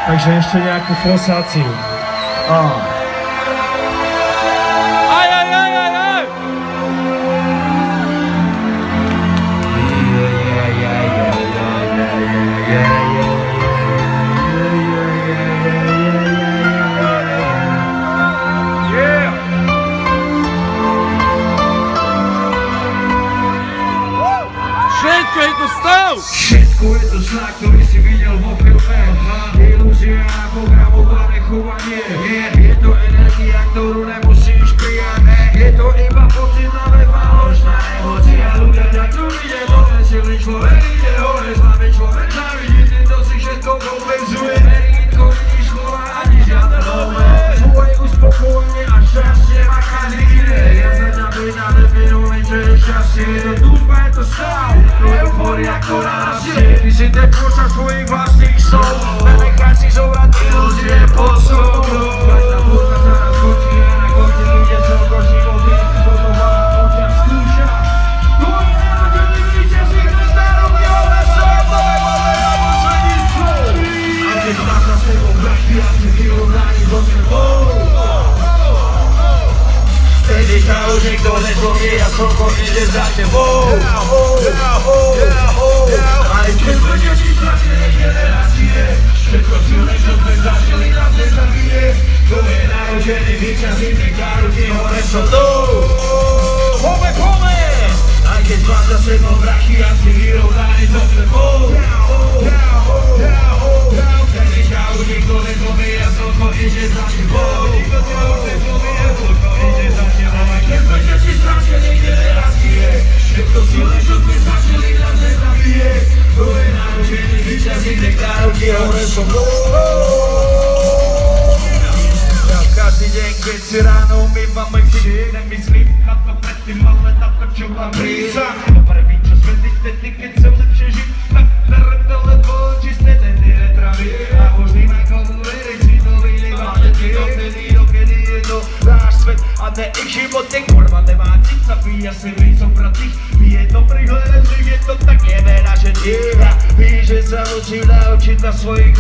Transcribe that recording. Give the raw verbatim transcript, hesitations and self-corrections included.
Takže ešte nejakú flosáciu. Oh. Aj, aj, aj, aj, aj! Všetko je tu stav! Všetko je to znak, ktorý si videl vo filme. Ilúzia a programované chovanie. Je to energia, ktorú nemusíš prijať. Je to iba pocit, ale falošná emócia. Ľudia ťa tu ide dole, silný človek ide hore. Slabý človek závidí, týmto si všetko kompenzuje. Nevidko vidíš slova ani žiadne nové. Svoje uspokojenie a šťastie má každý iné. Ja sa ťa pýtam, definujem, čo je šťastie. Je to túžba, je to stav. Eufória, ktorá rastie. Ty si ten počas svojich vlastných slov. Nenechaj si zobrať ilúzie pod sobou. Každá budka sa raz končí a na konci ide celko životy. Toto má oťa skúša. To je narodený víťazník na národný ohlasov. To je máme na poslední slov. A keď máš za sebou vrachy a si vyrovnaný so sebou. Vtedy sa už nikto nezlomí a celko ide za tebou. Aj keď budeš ti strašené generácie, všetko silné, čo sme zažili, nás nezabije. To je narodený víťazník, nekárutí hore so mnou. Home, home! Aj keď máš za sebou vrachy a si vyrovnaný so sebou. Vtedy ťa už nikto nezlomí a celko ide za tebou. Nikto ťa už nezlomí a celko ide za tebou. Aj keď budeš ti strašené generácie, všetko silné, čo sme zažili, nás nezabije. To je narodený víťazník, nekárutí hore so mnou. Každý deň, keď si ráno umývam oči, nemyslím na to predtým, ale na to, čo mám prísa. Prvý čas vedieť vtedy, keď som lepšie žiť, tak berem to ledvo čisté, tedy netravie. A možný na komu veriť, si to vylievam, dovtedy, dokedy je to náš svet a ne ich život. Kurva nemá cít, zabíja si rýsom bratých, je to prihledem, že je to tak neverá, že díra. Víš, že sa učím naučiť na svojich